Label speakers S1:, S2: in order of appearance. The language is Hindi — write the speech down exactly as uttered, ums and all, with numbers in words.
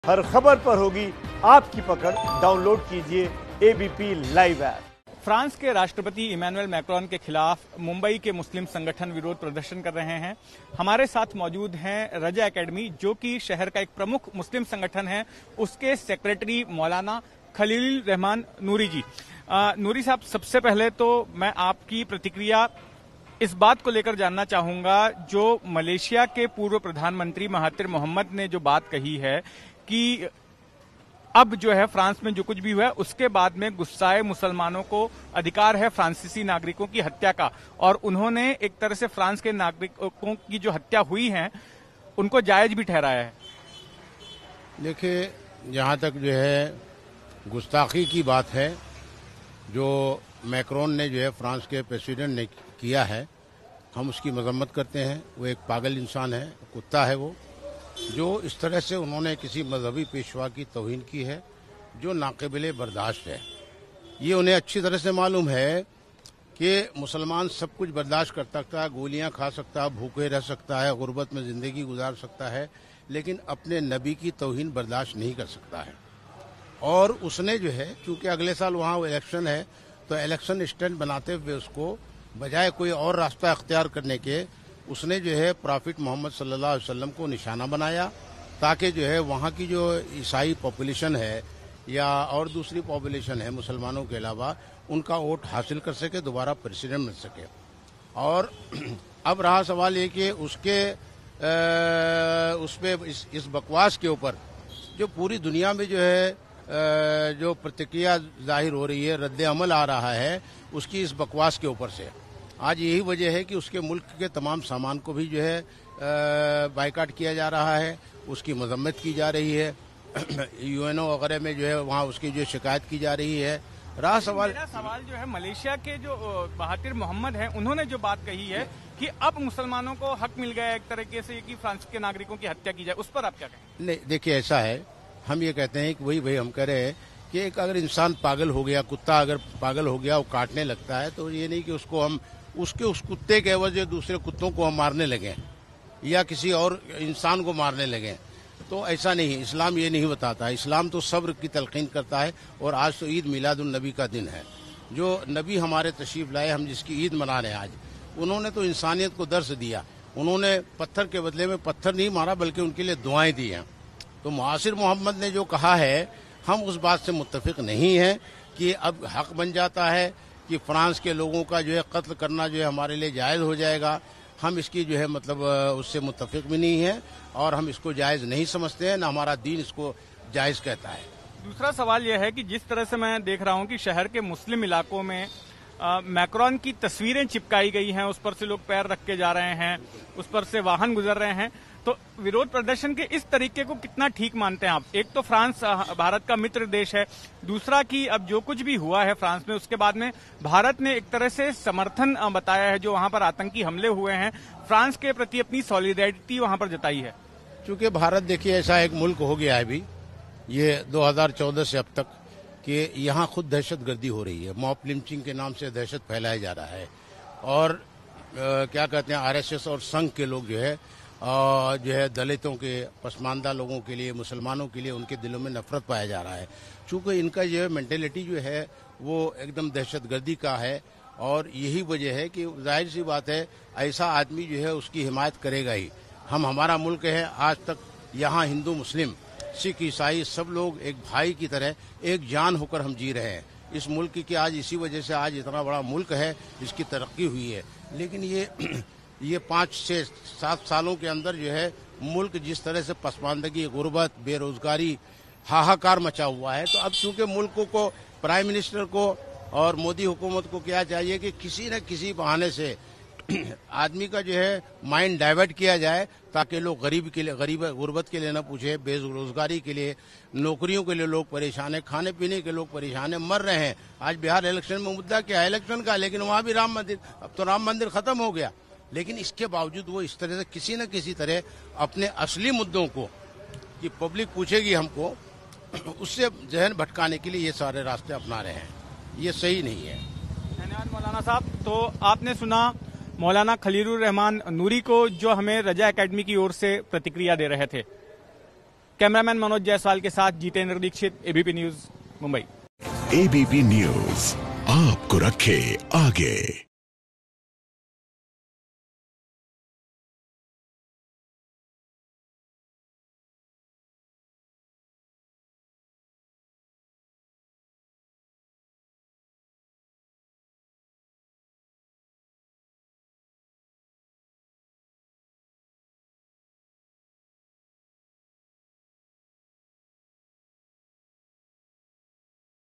S1: हर खबर पर होगी आपकी पकड़। डाउनलोड कीजिए एबीपी लाइव ऐप।
S2: फ्रांस के राष्ट्रपति इमैनुअल मैक्रोन के खिलाफ मुंबई के मुस्लिम संगठन विरोध प्रदर्शन कर रहे हैं। हमारे साथ मौजूद हैं रजा एकेडमी, जो कि शहर का एक प्रमुख मुस्लिम संगठन है, उसके सेक्रेटरी मौलाना खलील रहमान नूरी जी। आ, नूरी साहब, सबसे पहले तो मैं आपकी प्रतिक्रिया इस बात को लेकर जानना चाहूंगा, जो मलेशिया के पूर्व प्रधानमंत्री महातिर मोहम्मद ने जो बात कही है कि अब जो है फ्रांस में जो कुछ भी हुआ है उसके बाद में गुस्साए मुसलमानों को अधिकार है फ्रांसीसी नागरिकों की हत्या का, और उन्होंने एक तरह से फ्रांस के नागरिकों की जो हत्या हुई है उनको जायज भी ठहराया है।
S3: देखिए, जहाँ तक जो है गुस्ताखी की बात है, जो मैक्रोन ने जो है फ्रांस के प्रेसिडेंट ने किया है, हम उसकी मजम्मत करते हैं। वो एक पागल इंसान है, कुत्ता है वो, जो इस तरह से उन्होंने किसी मजहबी पेशवा की तौहीन की है, जो नाक़िबिल बर्दाश्त है। ये उन्हें अच्छी तरह से मालूम है कि मुसलमान सब कुछ बर्दाश्त कर सकता है, गोलियां खा सकता है, भूखे रह सकता है, गुर्बत में ज़िंदगी गुजार सकता है, लेकिन अपने नबी की तौहीन बर्दाश्त नहीं कर सकता है। और उसने जो है, चूंकि अगले साल वहाँ इलेक्शन है, तो इलेक्शन स्टैंड बनाते हुए उसको बजाय कोई और रास्ता अख्तियार करने के उसने जो है प्रॉफिट मोहम्मद सल्लल्लाहु अलैहि वसल्लम को निशाना बनाया, ताकि जो है वहाँ की जो ईसाई पॉपुलेशन है या और दूसरी पॉपुलेशन है मुसलमानों के अलावा, उनका वोट हासिल कर सके, दोबारा प्रेसिडेंट मिल सके। और अब रहा सवाल ये कि उसके उस पे इस, इस बकवास के ऊपर जो पूरी दुनिया में जो है आ, जो प्रतिक्रिया जाहिर हो रही है, रद्द अमल आ रहा है उसकी इस बकवास के ऊपर से। आज यही वजह है कि उसके मुल्क के तमाम सामान को भी जो है बाइकाट किया जा रहा है, उसकी मजम्मत की जा रही है, यूएनओ वगैरह में जो है वहाँ उसकी जो शिकायत की जा रही है। रहा सवाल
S2: मेरा सवाल जो है, मलेशिया के जो महातिर मोहम्मद हैं, उन्होंने जो बात कही है कि अब मुसलमानों को हक मिल गया एक तरीके से कि फ्रांस के नागरिकों की हत्या की जाए, उस पर आप क्या कहें?
S3: नहीं, देखिए, ऐसा है, हम ये कहते हैं कि वही वही हम कह रहे हैं कि एक अगर इंसान पागल हो गया, कुत्ता अगर पागल हो गया, वो काटने लगता है, तो ये नहीं कि उसको हम उसके उस कुत्ते के एवज दूसरे कुत्तों को हम मारने लगे या किसी और इंसान को मारने लगे, तो ऐसा नहीं। इस्लाम ये नहीं बताता। इस्लाम तो सब्र की तलकीन करता है। और आज तो ईद मिलादुन नबी का दिन है, जो नबी हमारे तशरीफ लाए, हम जिसकी ईद मना रहे हैं आज, उन्होंने तो इंसानियत को दर्स दिया। उन्होंने पत्थर के बदले में पत्थर नहीं मारा, बल्कि उनके लिए दुआएं दी हैं। तो महातिर मोहम्मद ने जो कहा है, हम उस बात से मुत्तफिक नहीं हैं कि अब हक बन जाता है कि फ्रांस के लोगों का जो है कत्ल करना जो है हमारे लिए जायज़ हो जाएगा। हम इसकी जो है मतलब उससे मुत्तफिक भी नहीं है, और हम इसको जायज़ नहीं समझते हैं, ना हमारा दीन इसको जायज़ कहता है।
S2: दूसरा सवाल यह है कि जिस तरह से मैं देख रहा हूं कि शहर के मुस्लिम इलाकों में मैक्रोन की तस्वीरें चिपकाई गई हैं, उस पर से लोग पैर रख के जा रहे हैं, उस पर से वाहन गुजर रहे हैं, तो विरोध प्रदर्शन के इस तरीके को कितना ठीक मानते हैं आप? एक तो फ्रांस भारत का मित्र देश है, दूसरा कि अब जो कुछ भी हुआ है फ्रांस में, उसके बाद में भारत ने एक तरह से समर्थन बताया है, जो वहां पर आतंकी हमले हुए हैं, फ्रांस के प्रति अपनी सॉलिडेरिटी वहां पर जताई है।
S3: चूंकि भारत, देखिए, ऐसा एक मुल्क हो गया है अभी ये दो हज़ार चौदह से अब तक कि यहाँ खुद दहशतगर्दी हो रही है, मॉब लिंचिंग के नाम से दहशत फैलाया जा रहा है, और आ, क्या कहते हैं, आरएसएस और संघ के लोग जो है और जो है दलितों के, पसमानदा लोगों के लिए, मुसलमानों के लिए उनके दिलों में नफरत पाया जा रहा है। चूँकि इनका जो है मेंटेलिटी जो है वो एकदम दहशतगर्दी का है, और यही वजह है कि जाहिर सी बात है, ऐसा आदमी जो है उसकी हिमायत करेगा ही। हम, हमारा मुल्क है, आज तक यहाँ हिंदू मुस्लिम सिख ईसाई सब लोग एक भाई की तरह एक जान होकर हम जी रहे हैं। इस मुल्क की आज इसी वजह से आज इतना बड़ा मुल्क है, इसकी तरक्की हुई है। लेकिन ये ये पाँच से सात सालों के अंदर जो है मुल्क जिस तरह से पसमानदगी, गुर्बत, बेरोजगारी, हाहाकार मचा हुआ है, तो अब चूंकि मुल्क को, प्राइम मिनिस्टर को और मोदी हुकूमत को क्या चाहिए कि किसी न किसी बहाने से आदमी का जो है माइंड डाइवर्ट किया जाए, ताकि लोग गरीब के लिए, गरीब गुर्बत के लिए न पूछे, बेरोजगारी के लिए, नौकरियों के लिए लोग परेशान है, खाने पीने के लोग परेशान है, मर रहे हैं। आज बिहार इलेक्शन में मुद्दा क्या है? इलेक्शन का, लेकिन वहाँ भी राम मंदिर, अब तो राम मंदिर खत्म हो गया, लेकिन इसके बावजूद वो इस तरह से किसी न किसी तरह अपने असली मुद्दों को, कि पब्लिक पूछेगी हमको, उससे जहन भटकाने के लिए ये सारे रास्ते अपना रहे हैं। ये सही नहीं है।
S2: धन्यवाद मौलाना साहब। तो आपने सुना मौलाना खलील रहमान नूरी को, जो हमें रजा एकेडमी की ओर से प्रतिक्रिया दे रहे थे। कैमरामैन मनोज जायसवाल के साथ Jitendra Dixit, ABP news, Mumbai.
S4: ABP news आपको रखे आगे।